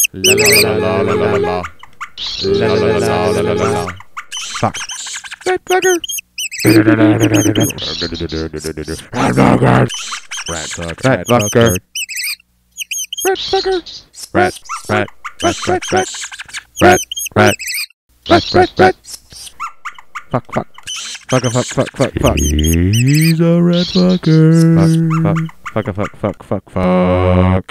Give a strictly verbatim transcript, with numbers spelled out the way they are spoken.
La la la la la la la. La la la la la la la. Fuck. Rat fucker. Rat fucker. Rat fucker. Rat fucker. Rat fucker. Rat rat rat rat rat. Rat rat rat rat rat. Fuck fuck. Fuck fuck fuck fuck fuck. He's a rat fucker. Fuck fuck fuck fuck fuck fuck fuck.